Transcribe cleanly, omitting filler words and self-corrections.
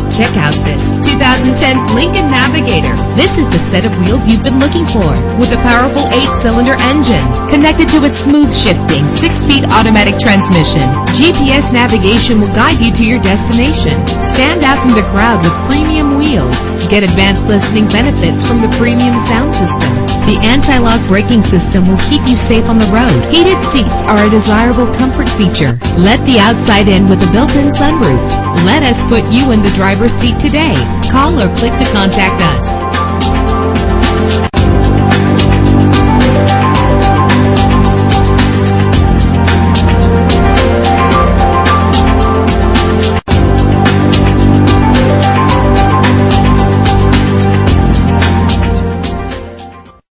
Check out this 2010 Lincoln Navigator. This is the set of wheels you've been looking for, with a powerful 8-cylinder engine connected to a smooth shifting 6-speed automatic transmission. GPS navigation will guide you to your destination. Stand out from the crowd with premium wheels. Get advanced listening benefits from the premium sound system. The anti-lock braking system will keep you safe on the road. Heated seats are a desirable comfort feature. Let the outside in with a built-in sunroof. Let us put you in the driver's seat today. Call or click to contact us.